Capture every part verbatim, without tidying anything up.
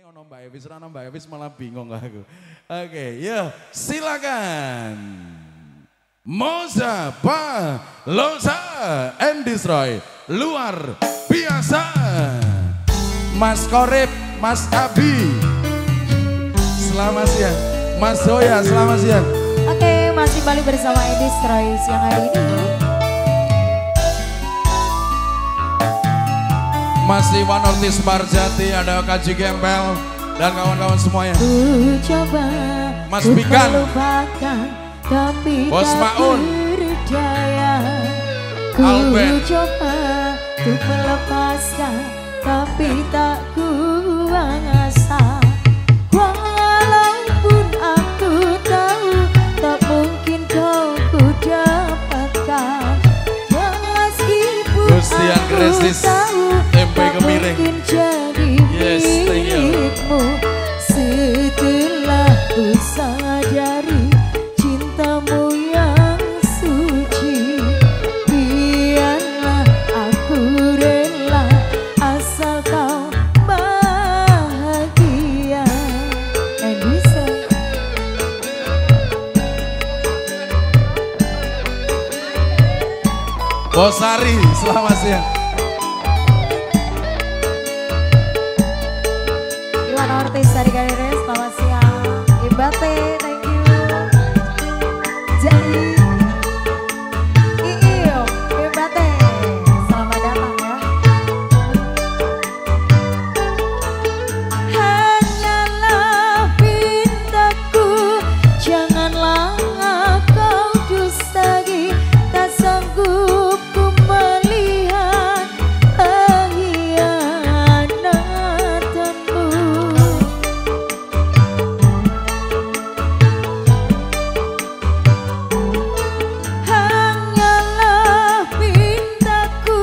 ono Mbak Evis, ono Mbak Evis malah bingung aku. Oke, yuk silakan. Moza Pa Loza and Destroy luar biasa. Mas Korip, Mas Abi, selamat siang. Mas Zoya, selamat siang. Oke, masih kembali bersama Destroy siang hari ini. Mas Iwan Ortiz Marjati, ada Kaji Gembel dan kawan-kawan semuanya. Ku coba Mas Pikan, tapi Bos Maun, berdaya. Ku Alben, coba untuk melepaskan tapi tak kuang asa. Walaupun aku tahu tak mungkin kau ku dapatkan. Meskipun Gustian aku Kristis, tahu tempe tak kemiring. mungkin jadi Yes, thank you. milikmu. Setelah ku sadari cintamu yang suci, biarlah aku rela asal kau bahagia. Edisa. Bosari, selamat siang. Iwan Ortiz dari Galere, selamat siang. Ibate, thank you. Jadi Iyo, Ibate, selamat datang ya. Hanyalah pintaku, janganlah kau dustagi. Tak sanggup ku melihat pengkhianatanmu. Hanyalah pintaku,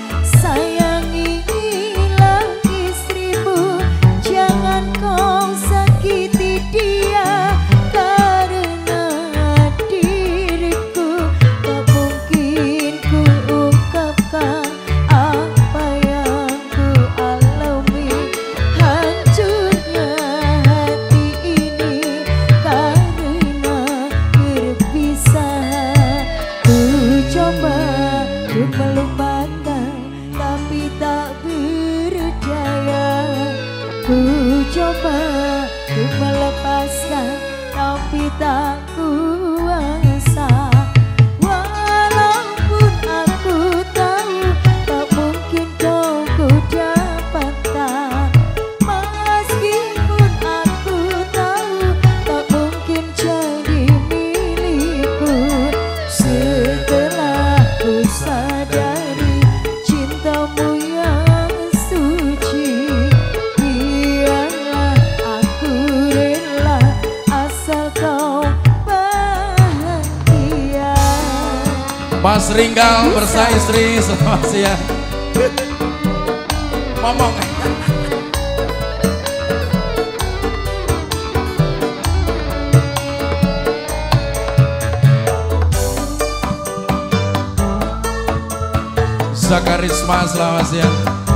sayangilah istrimu. Jangan kau sakiti dia, karena diriku tak mungkin ku ungkapkan apa yang ku alami. Hancurnya hati ini karena perpisahan. Ku coba untuk melupakan tapi tak berdaya. Ku coba untuk melepaskan tapi tak kuasa. Walaupun aku tahu tak mungkin kau ku dapatkan. Meskipun aku tahu tak mungkin jadi milikku. Setelah ku sadari cintamu yang suci, biarlah aku rela asal kau bahagia. Mas Ringgal bersama istri, selamat siang. Ngomong. Zakarisma, selamat siang.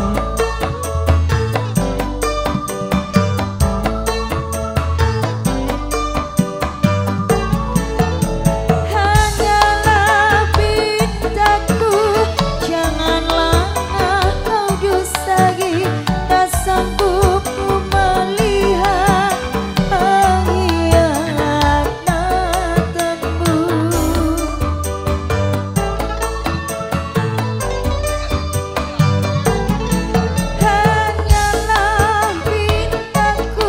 Hanyalah pintaku, janganlah kau dustagi. Tak sanggup ku melihat pengkhianatanmu. Hanyalah pintaku,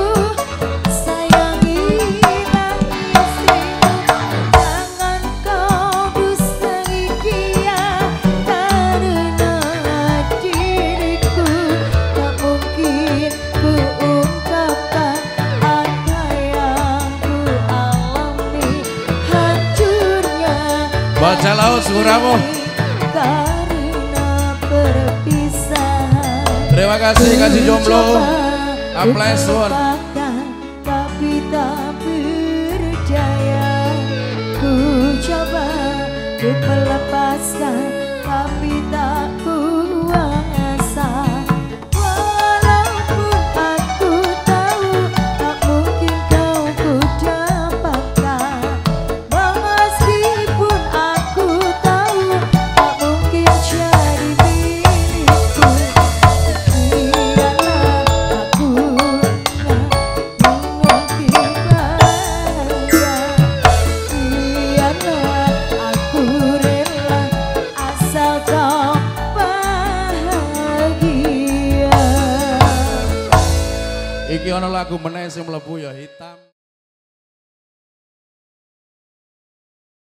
sayangilah istrimu. Jangan kau dustagi dia, karena diriku tak mungkin ku ungkapkan apa yang ku alami. Hancurnya Baca laut Suramu. karena perpisahan. Terima kasih kasih jomblo. Apply soon. Tapi tak berdaya. Ku coba untuk melepaskan tapi tak kuasa. Walaupun aku tak Iki ana lagu meneh sing mlebu ya hitam.